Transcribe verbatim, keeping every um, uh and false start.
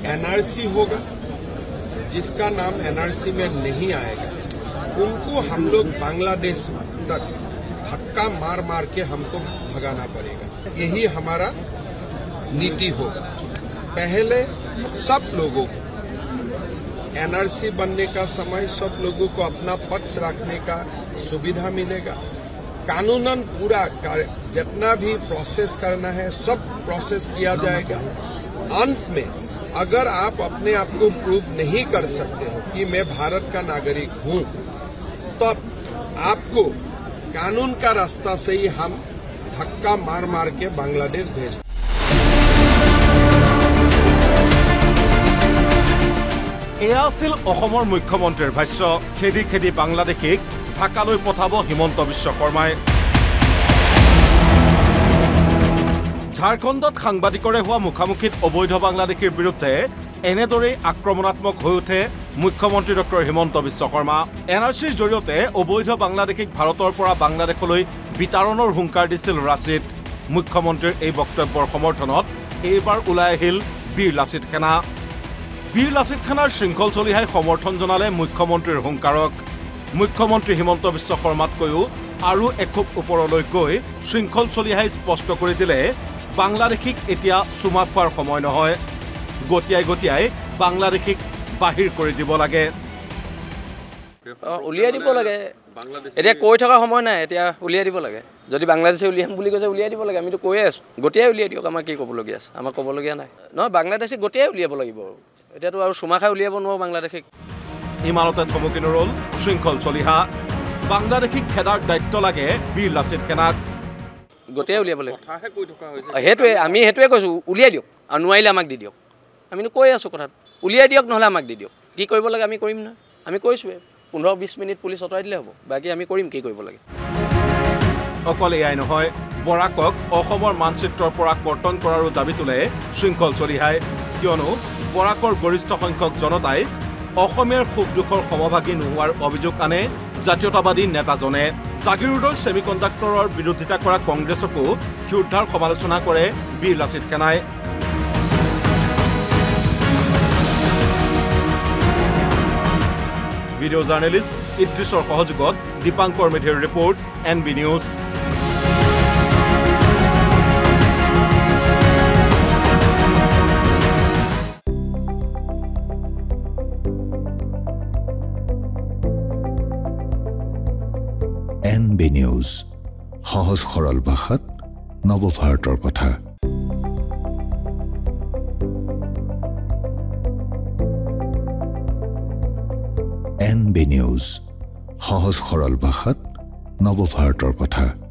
NRC होगा, जिसका नाम एनआरसी में नहीं आएगा उनको हम लोग बांग्लादेश तक धक्का मार मार के हमको भगाना पड़ेगा। यही हमारा नीति होगा। पहले सब लोगों को एनआरसी बनने का समय सब लोगों को अपना पक्ष रखने का सुविधा मिलेगा। कानूनन पूरा जितना भी प्रोसेस करना है सब प्रोसेस किया जाएगा। अंत में अगर आप अपने आप को प्रूव नहीं कर सकते हो कि मैं भारत का नागरिक हूं, तब आपको कानून का रास्ता से ही हम धक्का मार मार के बांग्लादेश भेज। এয়া আছিল অসমৰ মুখ্যমন্ত্ৰীৰ ভাষ্য। খেদি খেদি বাংলাদেশীক ঢাকালৈ পঠাব হিমন্ত বিশ্ব শৰ্মাই। ঝাৰখণ্ডত সাংবাদিকৰে হোৱা মুখামুখিত অবৈধ বাংলাদেশীৰ বিৰুদ্ধে এনেদৰেই আক্ৰমণাত্মক হৈ উঠে মুখ্যমন্ত্ৰী doctor Himanta Biswa Sarma. N R চিৰ জৰিয়তে অবৈধ বাংলাদেশীক ভাৰতৰ পৰা বাংলাদেশলৈ বিতৰণৰ হুংকাৰ দিছিল ৰাছিদ। মুখ্যমন্ত্ৰীৰ এই বক্তব্যৰ সমৰ্থনত এইবাৰ ওলাই আহিল বীৰ লাচিত সেনা। বীৰ লাচিত সেনাৰ শৃংখল চলিহাই সমৰ্থন জনালে মুখ্যমন্ত্ৰীৰ হুংকাৰক। মুখ্যমন্ত্ৰী হিমন্ত বিশ্ব শৰ্মাতকৈও আৰু এখোপ ওপৰলৈ গৈ শৃংখল চলিহাই স্পষ্ট কৰি দিলে বাংলাদেশীক এতিয়া চুমা খোৱাৰ সময় নহয়, গতিয়াই গতিয়াই বাংলাদেশীক বাহিৰ কৰি দিব লাগে, উলিয়াই দিব লাগে। এতিয়া কৈ থকা সময় নাই, এতিয়া উলিয়াই দিব লাগে। যদি বাংলাদেশে উলিয়াম বুলি কৈছে উলিয়াই দিব লাগে। আমিতো কৈয়ে আছোঁ, গতিয়াই উলিয়াই দিয়ক। আমাৰ কি ক'বলগীয়া আছে? আমাৰ ক'বলগীয়া নাই নহয়। বাংলাদেশে গতিয়াই উলিয়াব লাগিব। এতিয়াতো আৰু চুমা খাই উলিয়াব নোৱাৰো বাংলাদেশীক। ইমানতে থমকি নৰল শৃংখল চলিহা। বাংলাদেশীক খেদাৰ দায়িত্ব লাগে বীৰ লাচিত সেনাক। গতিয়াই উলিয়াব লাগে, সেইটোৱে আমি সেইটোৱে কৈছোঁ। উলিয়াই দিয়ক, আৰু নোৱাৰিলে আমাক দি দিয়ক। আমিনো কৈ আছোঁ কথাটো, উলিয়াই দিয়ক, নহ'লে আমাক দি দিয়ক। কি কৰিব লাগে আমি কৰিম নহয়। আমি কৈছোঁৱে পোন্ধৰ বিছ মিনিট পুলিচ আঁতৰাই দিলে হ'ব, বাকী আমি কৰিম কি কৰিব লাগে। অকল এয়াই নহয়, বৰাকক অসমৰ মানচিত্ৰৰ পৰা কৰ্তন কৰাৰো দাবী তোলে শৃংখল চলিহাই। কিয়নো বৰাকৰ গৰিষ্ঠ সংখ্যক জনতাই অসমীয়াৰ সুখ দুখৰ সমভাগী নোহোৱাৰ অভিযোগ আনে জাতীয়তাবাদী নেতাজনে। জাগিৰোডৰ ছেমি কণ্ডাক্টৰৰ বিৰোধিতা কৰা কংগ্ৰেছকো ক্ষুদ্ধাৰ সমালোচনা কৰে বীৰ লাচিত সেনাই। ভিডিঅ' জাৰ্নেলিষ্ট ইদ্ৰিছৰ সহযোগত দীপাংকৰ মেধিৰ report, N B News. N B News, সহজ সৰল ভাষাত নৱভাৰতৰ কথা। এন বি নিউজ, সহজ সৰল ভাষাত নৱভাৰতৰ কথা।